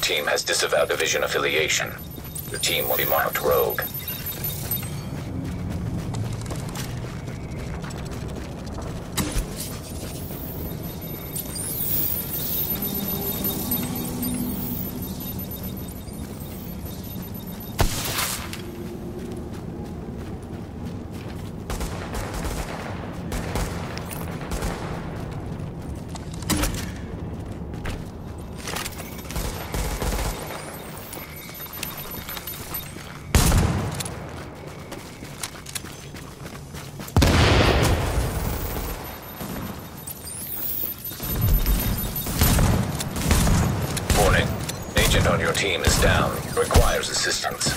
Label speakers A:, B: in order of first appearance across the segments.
A: team has disavowed division affiliation. Your team will be marked rogue. Agent on your team is down. Requires assistance.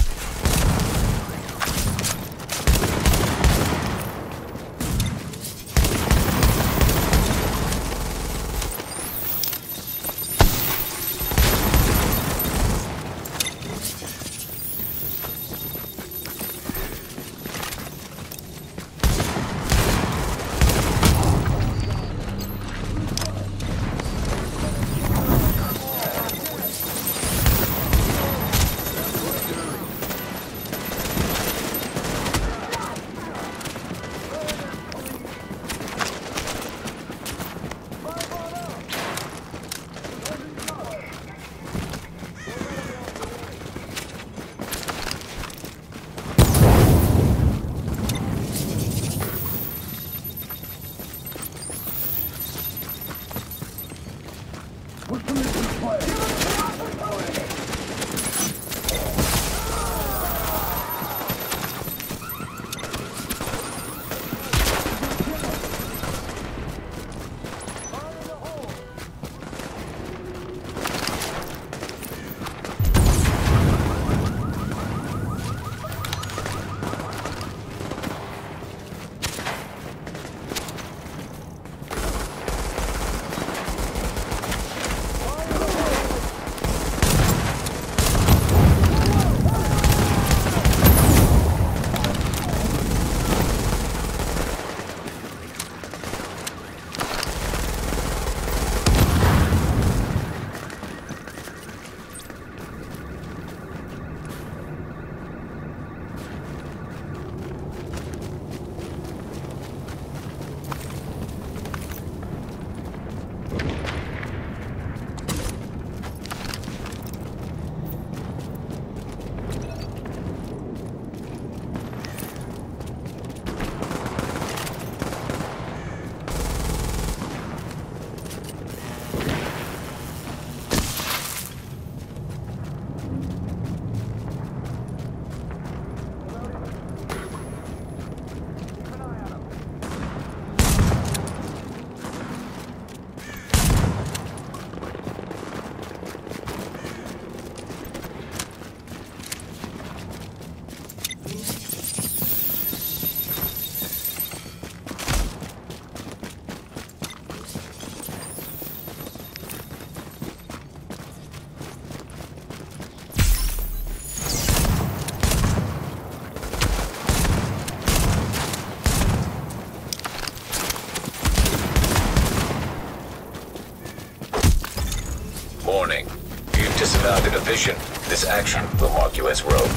A: Warning. You've disavowed a division. This action will mark you as rogue.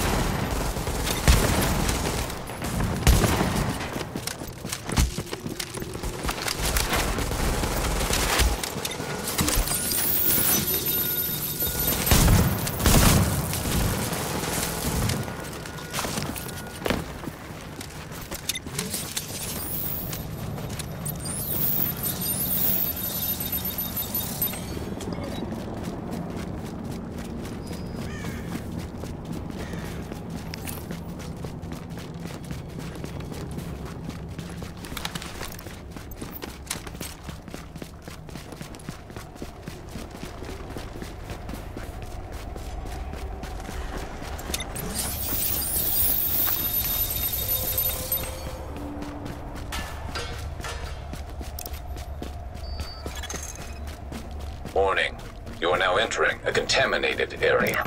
A: Warning. You are now entering a contaminated area.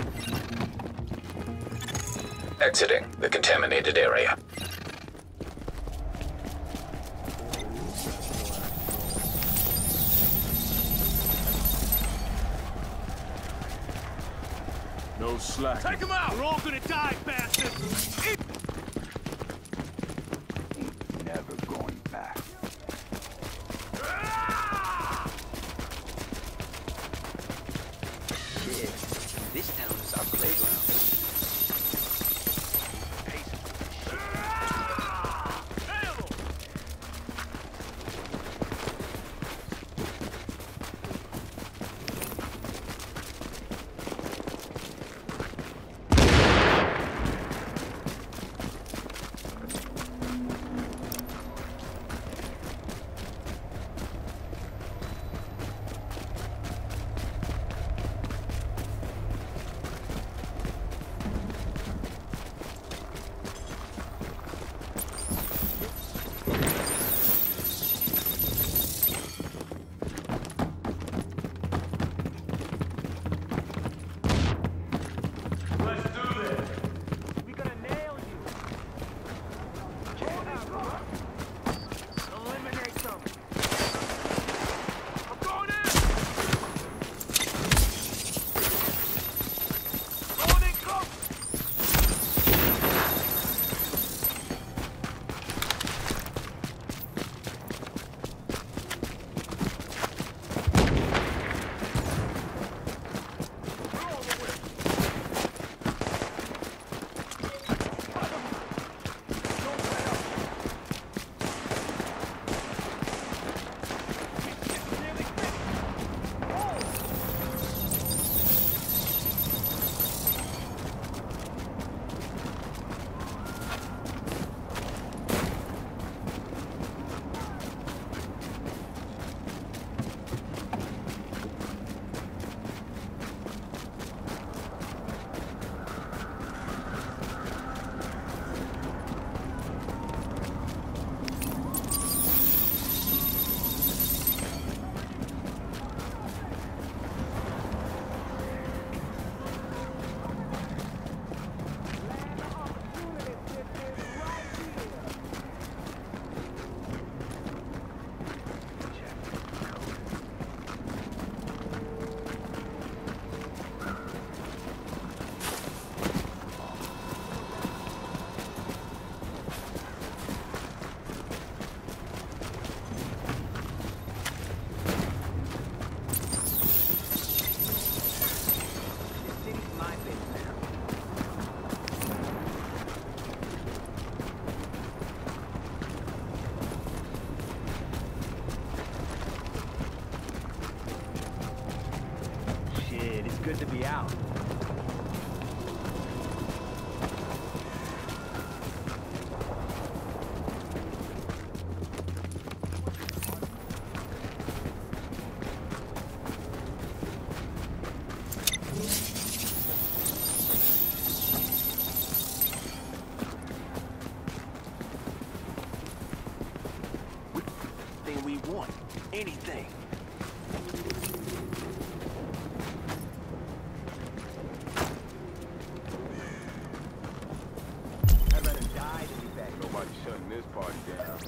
A: Exiting the contaminated area.
B: No slack.
C: Take him out! We're all gonna die, bastard!
D: Ain't never going back.
E: Shit, this town is our playground.
C: Good to be out.
E: Anything we want. Anything.
D: Nobody's shutting this party down.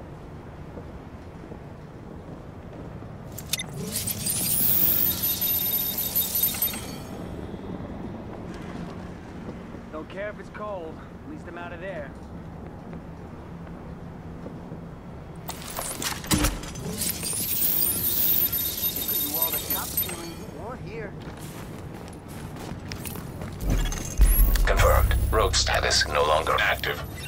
C: Don't care if it's cold. At least I'm out of there.
E: You could do all the cop killing you want here.
A: Confirmed. Rogue status no longer active.